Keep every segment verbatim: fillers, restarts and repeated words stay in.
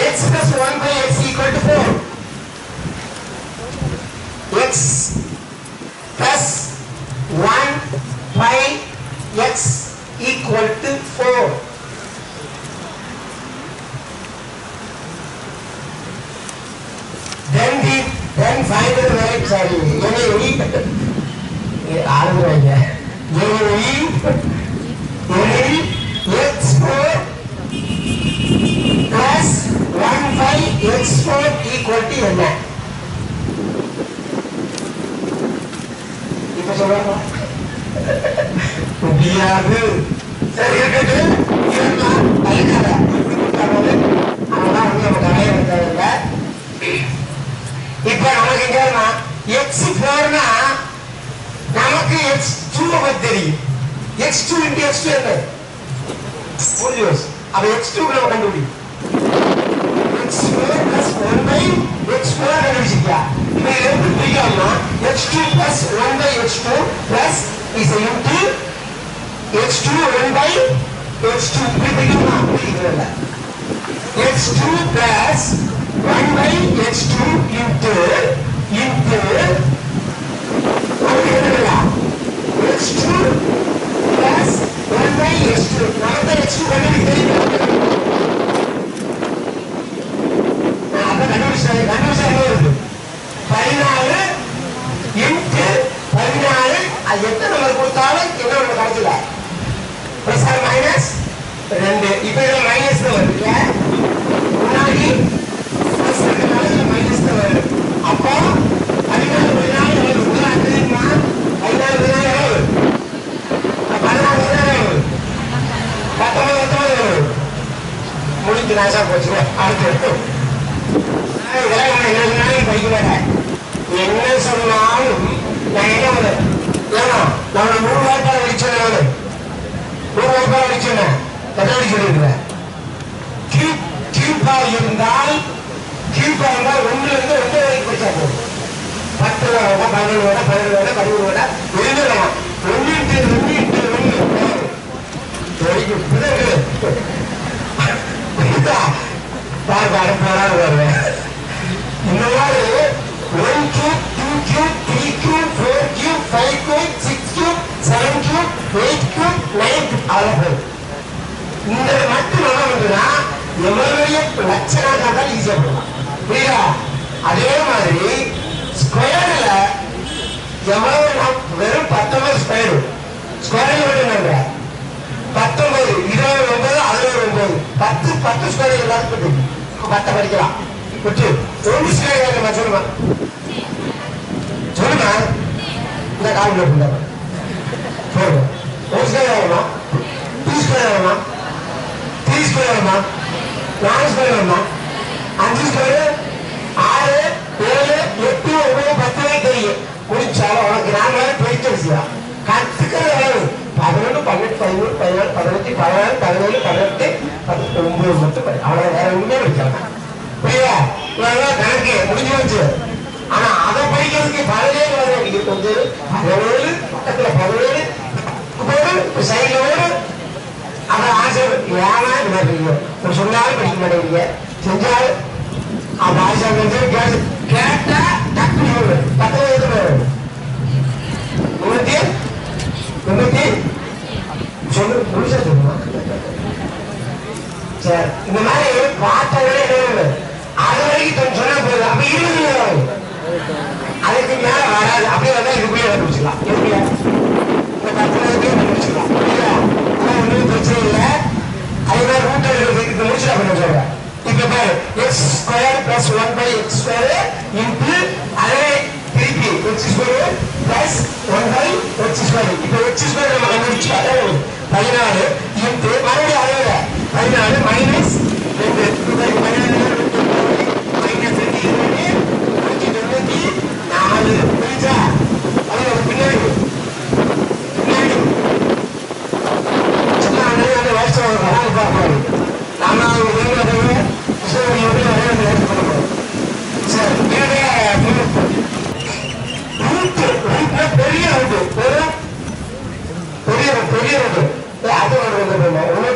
x plus one by x equal to four. X plus one by x equal to four. Then we then find the right side. Any ஆளுங்க any x four plus one by x four equal to என்ன? இப்ப சொல்லுங்க. முடியாது. சரி இருக்கட்டும். இதெல்லாம் கைகால இப்படி கொடுத்தாங்க. அதனால வந்து நம்ம கடையை வந்ததில்ல. இப்ப நமக்கு எங்கன்னா x four னா நமக்கு x two பத்தி தெரியும். x two into x two என்ன? முடியும். அப்ப x two நம்ம கண்டுபிடிக்கும். x four plus one by x four கண்டுபிடிச்சியா? இப்ப இதை எப்படி பிரிக்கலாம்னா x two plus one by x two plus is into x two one by x two இப்படி பிரிக்கலாமா? பிரிக்கல. x two plus one by x two into into x two plus one by x two நமக்கு x two கண்டுபிடிக்க அதான் கண்டுபிடிச்சாங்க கண்டுபிடிச்சாங்க இருக்கு பதினாலு into பதினாலு அது எத்தனை நம்பர் கொடுத்தாலும் என்ன ஒன்று கிடைக்கல பிளஸ் ஆர் மைனஸ் ரெண்டு இப்போ இதில் மைனஸ் தான் வருது இல்லையா முன்னாடி பிளஸ் ரெண்டு மைனஸ் தான் வருது அப்போ பதினாலு பதினாலு எவ்வளவு தெரியுமா பதினாலு பதினாலு எவ்வளவு பதினாலு பதினாலு எவ்வளவு பத்தொன்பது பத்தொன்பது எவ்வளவு முடிஞ்சு நாசா போச்சுங்க அடுத்து படிக்க மாட்டேன் என்ன சொன்னாலும் நான் என்ன பண்ண ஏன்னா நான் நூறு வாய்ப்பாடு அடிச்சேன் நானு நூறு வாய்ப்பாடு அடிச்சேன் கட்டாடி சொல்லியிருக்கிறேன் கியூப் கியூப்பா இருந்தால் கியூப்பா இருந்தால் ஒன்றுல இருந்து ஒன்று வரைக்கும் படிச்சா போதும் பத்து வேடா பதினொன்று வேடா பதினொன்று வேடா பதிமூணு வேடா எழுதலாம் ஒன்று இன்ட்டு ஒன்று இன்ட்டு ஒன்று வரைக்கும் பிறகு பார் பாரு போராடு வருவேன் இந்த மாதிரி one cube, two cube, three cube, four cube, five cube, six cube, seven cube, eight cube, nine cube அவ்வளவு இந்த மட்டும் என்ன பண்ணுறா எவ்வளவு லட்சணாக தான் ஈஸியா போடலாம் புரியுதா அதே மாதிரி ஸ்கொயர்ல எவ்வளவு வெறும் பத்தொன்பது ஸ்கொயர் ஸ்கொயர் மட்டும் பத்தொன்பது இருபது ஒன்பது அறுபது ஒன்பது பத்து பத்து ஸ்கொயர் எல்லாத்துக்கும் பத்தை படிக்கலாம் விட்டு ஒரு ஸ்கொயர் சொல்லுமா சொல்லுமா இந்த கால்குலேட் பண்ண போடுங்க ஒரு ஸ்கொயர் ஆகுமா டூ ஸ்கொயர் ஆகுமா த்ரீ ஸ்கொயர் ஆகுமா நாலு ஸ்கொயர் ஆகுமா அஞ்சு ஸ்கொயர் ஆறு ஏழு எட்டு ஒன்பது பத்து தெரியும் முடிச்சாலும் உனக்கு நாலு போயிட்டு விஷயம் கத்துக்கிறது அளவு பதினொன்று பன்னெண்டு பதிமூணு பதினாலு பதினஞ்சு பதினாறு பதினேழு பதினெட்டு பத்து ஒன்பது மட்டும் படி அவ்வளவு வேற ஒண்ணுமே படிக்கலாம் புரியுதா கணக்கு முடிஞ்சு வச்சு ஆனா அதை படிக்கிறதுக்கு பதினேழு வரை கொஞ்சம் பதினேழு பக்கத்துல பதினேழு சைட்ல ஒரு அதை ஆசை ஏன்னா இது மாதிரி சொன்னாலும் படிக்க மாட்டேங்கிறீங்க செஞ்சாலும் அப்ப ஆசை கேட்டா டக்கு பத்து வயது உனக்கு உனக்கு சொல்லு முழுசா சொல்லுமா சரி இந்த மாதிரி பார்த்தவங்களே என்ன அது வரைக்கும் சொன்னா போகுது அப்ப இருபது அதுக்கு மேல வராது அப்படியே வந்தா இதுக்குள்ளே கண்டுபிடிச்சிக்கலாம் எப்படியா இந்த பத்து நாளைக்கே கண்டுபிடிச்சிக்கலாம் ஒன்றும் பிரச்சனை இல்லை அதே மாதிரி ரூட் எடுக்கிறது முடிச்சுட்டா பண்ண சொல்றேன் இப்ப பாரு X square plus one by X square into அதே திருப்பி X square plus one by X square இப்ப எக்ஸ் ஸ்கொயர் நம்ம கண்டுபிடிச்சு அதாவது பதினாலு இன்ட்டு மறுபடியும் அளவுல பதினாலு மைனஸ் ரெண்டு பதினாலு மைனஸ் ரெண்டு இருபது நூற்றி தொண்ணூத்தி நாலு புரிஞ்சா அது ஒரு பின்னாடி பின்னாடி சின்ன அண்ணன் வயசு வராங்க பார்ப்பாரு நாம சரி பெரிய பெரிய பெரிய அது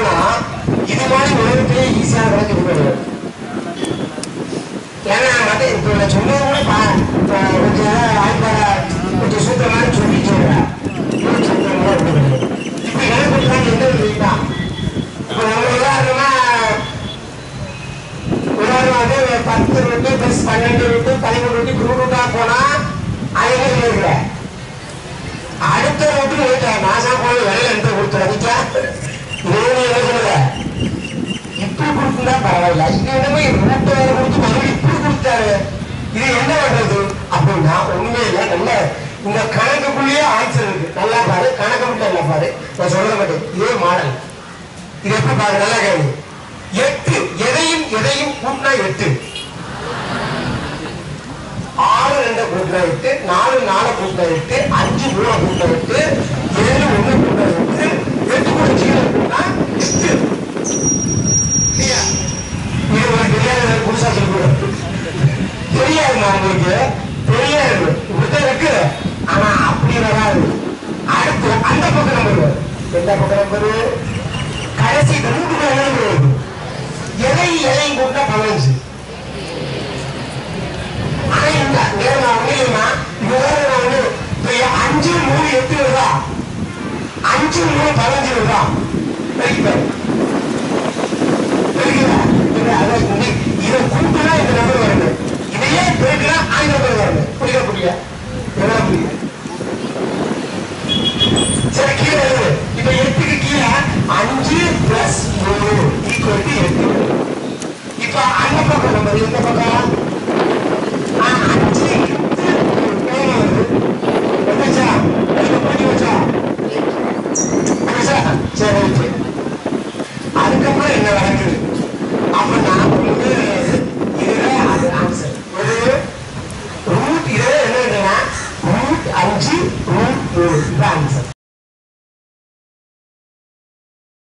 ஆனா இது மாதிரி உலகத்திலே ஈஸியான கணக்கு இது கிடையாது. ஏன்னா மற்ற இப்போ நான் சொன்னது கூட கொஞ்சம் ஆய்வார கொஞ்சம் சூத்திரமான சொல்லி சொல்றேன். சூத்திரம் கூட ஒண்ணு கிடையாது. இப்ப கணக்கு என்ன தெரியுமா? இப்ப நம்ம உதாரணமா உதாரணம் வந்து பத்து ரொட்டி பிளஸ் பன்னெண்டு ரொட்டி பதிமூணு ரொட்டி குரூட்டா போனா அது என்ன சொல்லிருக்க அடுத்த ரொட்டி போயிட்டா மாசம் போன வேலையில எந்த கொடுத்துறா இதே என்ன சொல்லுங்க இப்படி கொடுத்துருந்தா பரவாயில்ல. இது என்னமே ரூட்டை வேற கொடுத்து மறுபடியும் இப்படி கொடுத்தாரு. இது என்ன பண்றது அப்படின்னா ஒண்ணுமே இல்லை. நல்ல இந்த கணக்குக்குள்ளேயே ஆன்சர் இருக்கு. நல்லா பாரு, கணக்கு மட்டும் நல்லா பாரு, நான் சொல்ல மாட்டேன். இதே மாடல் இது எப்படி பாரு, நல்லா கேள்வி. எட்டு எதையும் எதையும் கூட்டினா எட்டு, ஆறு ரெண்டு கூட்டினா எட்டு, நாலு நாலு கூட்டினா எட்டு, அஞ்சு மூணு கூட்டினா எட்டு, ஏழு ஒண்ணு கூட்டினா எட்டு, எட்டு கூட ஜீரோ கூட்டினா எட்டு. இல்லையா? இது ஒரு தெரியாத புதுசா சொல்லக்கூடாது. தெரியாதுமா உங்களுக்கு, தெரியாது, இப்படித்தான் இருக்கு. ஆனா அப்படி வராது. அடுத்து அந்த பக்கம் நம்பர், எந்த பக்கம் நம்பரு கடைசி ரெண்டு பேர் எதை எதையும் கூட்டினா பதினஞ்சு. ஆனா இந்த நேரம் ஒண்ணுமா அஞ்சு மூணு எட்டு வருதா, அஞ்சு மூணு பதினஞ்சு வருதா, இதை கூட்டுனா இந்த நம்பர் வருது, இதையே பெருக்குனா அந்த நம்பர் வருது. புரியுத புரிய புரிய சரி கீழே எழுது. இப்ப எட்டுக்கு கீழே அஞ்சு பிளஸ் மூணு ஈக்குவல் டு எட்டு. இப்ப அந்த பக்கம் நம்பர், இந்த பக்கம்